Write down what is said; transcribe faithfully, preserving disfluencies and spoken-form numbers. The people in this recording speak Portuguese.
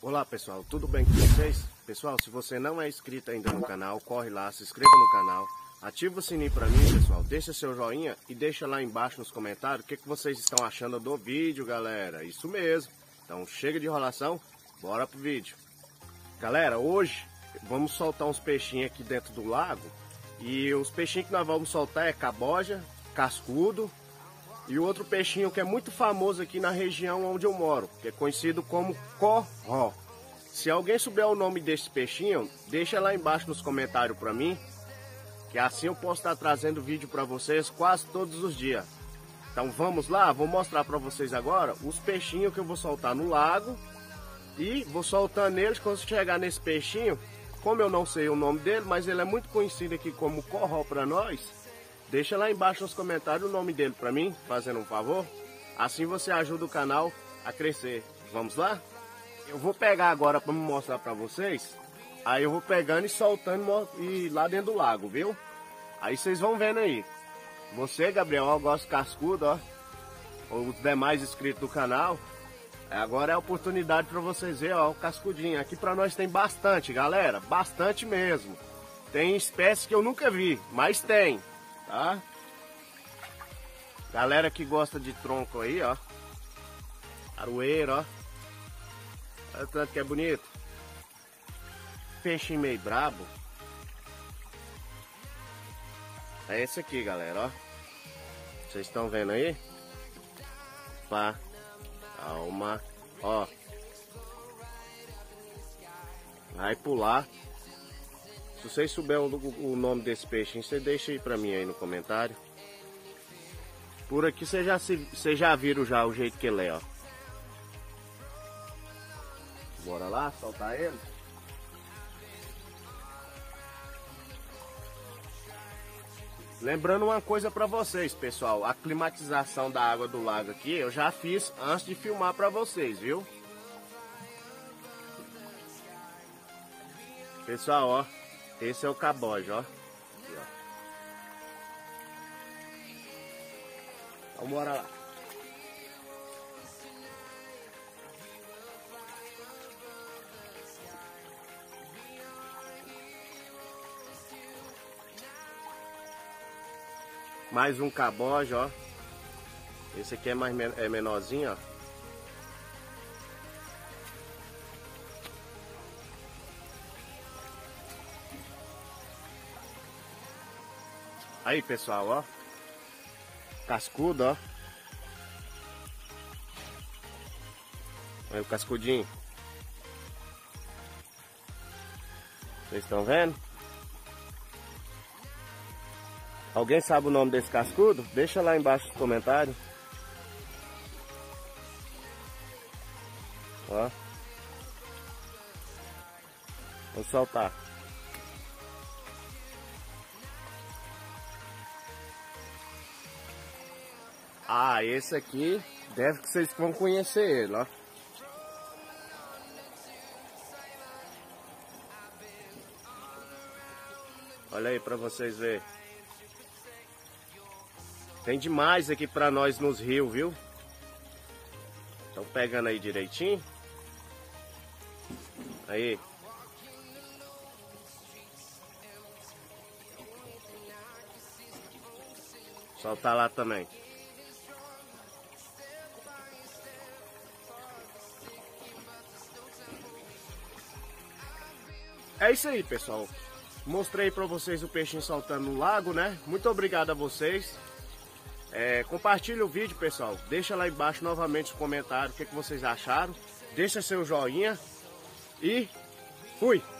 Olá pessoal, tudo bem com vocês? Pessoal, se você não é inscrito ainda no canal, corre lá, se inscreva no canal, ativa o sininho pra mim, pessoal, deixa seu joinha e deixa lá embaixo nos comentários o que, que vocês estão achando do vídeo, galera. Isso mesmo, então chega de enrolação, bora pro vídeo. Galera, hoje vamos soltar uns peixinhos aqui dentro do lago e os peixinhos que nós vamos soltar é caboja, cascudo e o outro peixinho que é muito famoso aqui na região onde eu moro, que é conhecido como corró. Se alguém souber o nome desse peixinho, deixa lá embaixo nos comentários para mim, que assim eu posso estar trazendo vídeo para vocês quase todos os dias. Então vamos lá, vou mostrar para vocês agora os peixinhos que eu vou soltar no lago e vou soltando eles. Quando chegar nesse peixinho, como eu não sei o nome dele, mas ele é muito conhecido aqui como corró para nós, deixa lá embaixo nos comentários o nome dele para mim, fazendo um favor. Assim você ajuda o canal a crescer. Vamos lá? Eu vou pegar agora para me mostrar para vocês. Aí eu vou pegando e soltando e lá dentro do lago, viu? Aí vocês vão vendo aí. Você, Gabriel, ó, gosta de cascudo, ó. Os demais inscritos do canal. Agora é a oportunidade para vocês verem, ó, o cascudinho. Aqui para nós tem bastante, galera. Bastante mesmo. Tem espécies que eu nunca vi, mas tem. Tá? Galera que gosta de tronco aí, ó. Aroeiro, ó. Olha o tanto que é bonito. Peixinho meio brabo. É esse aqui, galera, ó. Vocês estão vendo aí? Pá. Calma. Ó. Vai pular. Se vocês souberem o, o nome desse peixinho, você deixa aí pra mim aí no comentário. Por aqui vocês já, se, já viram já o jeito que ele é, ó. Bora lá, soltar ele. Lembrando uma coisa pra vocês, pessoal. A climatização da água do lago aqui eu já fiz antes de filmar pra vocês, viu? Pessoal, ó. Esse é o caboja, ó. Aqui, ó. Então bora lá. Mais um caboja, ó. Esse aqui é mais é menorzinho, ó. Aí, pessoal, ó. Cascudo, ó. Olha o cascudinho. Vocês estão vendo? Alguém sabe o nome desse cascudo? Deixa lá embaixo nos comentários. Ó. Vou soltar. Ah, esse aqui deve que vocês vão conhecer ele, ó. Olha aí pra vocês verem. Tem demais aqui pra nós nos rios, viu? Estão pegando aí direitinho. Aí. Soltar lá também. É isso aí, pessoal. Mostrei pra vocês o peixinho saltando no lago, né? Muito obrigado a vocês. É, compartilha o vídeo, pessoal. Deixa lá embaixo novamente os comentários o que, que vocês acharam. Deixa seu joinha. E fui!